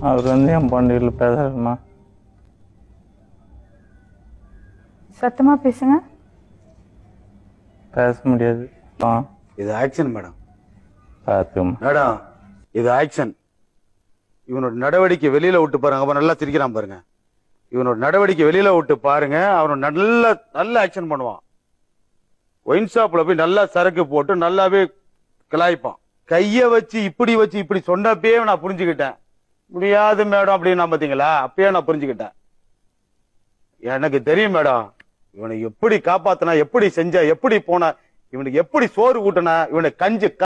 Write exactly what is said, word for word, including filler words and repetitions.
அவர் வந்து என் பொண்ணுல பேசுறமா. சத்தமா பேசுங்க. பேச முடியாது. இது ஆக்ஷன் மேடம். பாத்துமா மேடம் இது ஆக்ஷன். இவனோட நடவடிக்கை வெளியில விட்டு பாருங்க. அவன் நல்லா சிரிக்கிறான் பாருங்க. இவனோட நடவடிக்கை வெளியில விட்டு பாருங்க. அவன் நல்ல நல்ல ஆக்ஷன் பண்ணுவான். ஒயின் ஷாப்ல போய் நல்லா சரக்கு போட்டு நல்லாவே கிளாய்ப்பான். கைய வச்சு இப்படி வச்சு இப்படி சொன்னப்பே நான் புரிஞ்சுக்கிட்டேன். முடியாது மேடம் அப்படின்னு நான் பாத்தீங்களா, அப்பயே நான் புரிஞ்சுக்கிட்டேன். எனக்கு தெரியும் மேடம் இவனை எப்படி காப்பாத்தினா, எப்படி செஞ்ச, எப்படி போன, இவனுக்கு எப்படி சோறு ஊட்டினா, இவனை கஞ்சி